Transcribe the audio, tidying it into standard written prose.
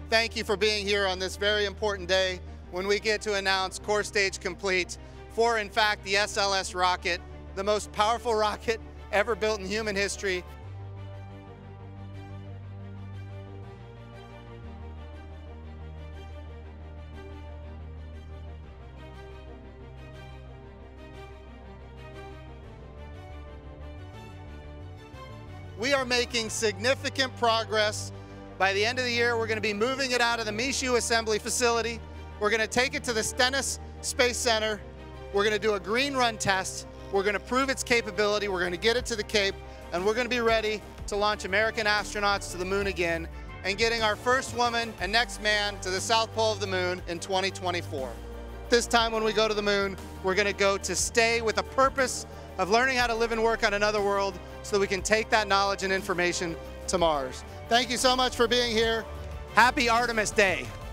thank you for being here on this very important day when we get to announce core stage complete for, in fact, the SLS rocket, the most powerful rocket ever built in human history. We are making significant progress. By the end of the year, we're going to be moving it out of the MICHOUD assembly facility. We're going to take it to the Stennis Space Center. We're going to do a green run test. We're going to prove its capability. We're going to get it to the Cape, and we're going to be ready to launch American astronauts to the moon again and getting our first woman and next man to the South Pole of the moon in 2024. This time when we go to the moon, we're going to go to stay with a purpose of learning how to live and work on another world so that we can take that knowledge and information to Mars. Thank you so much for being here. Happy Artemis Day.